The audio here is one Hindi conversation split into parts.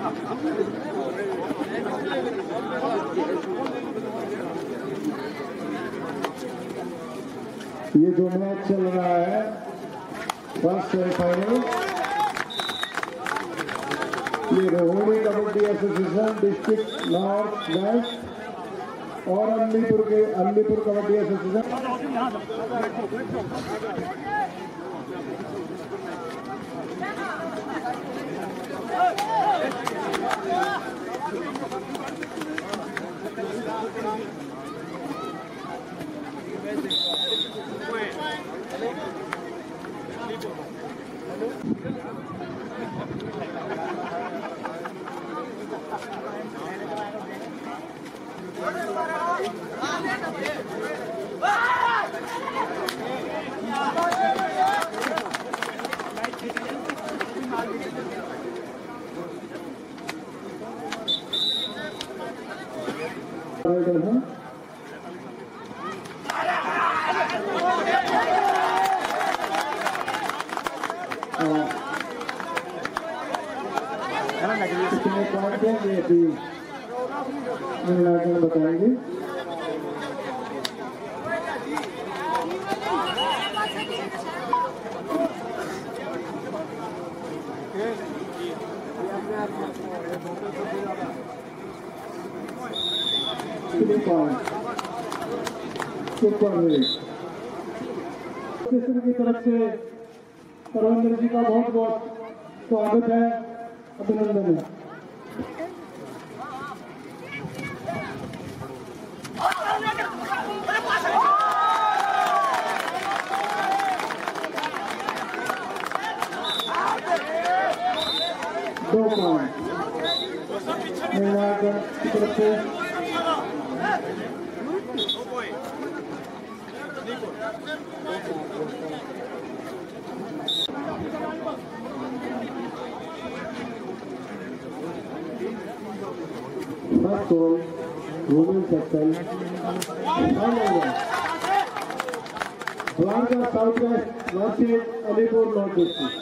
ये जो मैच चल रहा है फर्स्ट सेमीफाइनल, ये Rohini kabaddi association district north west और अलीपुर कबड्डी एसोसिएशन। कितने पॉइंट हैं ये भी बताएंगे। की तरफ से परविंदर जी का बहुत बहुत स्वागत है, अभिनंदन है। दो पॉइंट की तरफ से first goal women section Dwarka south west versus Alipur north district.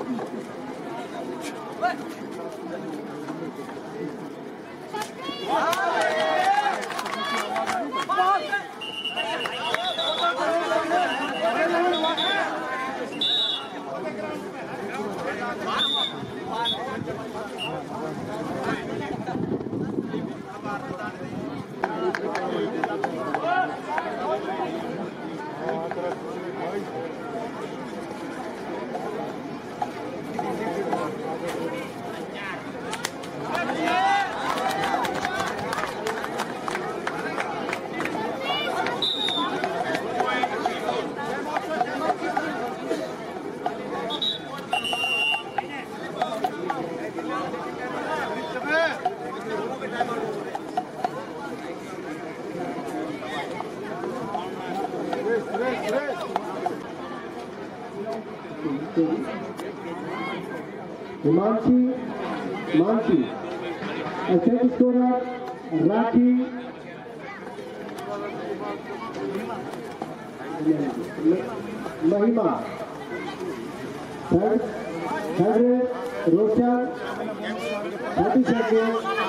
Wow. Himanshi Mansi. Second scorer Rakhi Mahima. Third Roshan 30 second.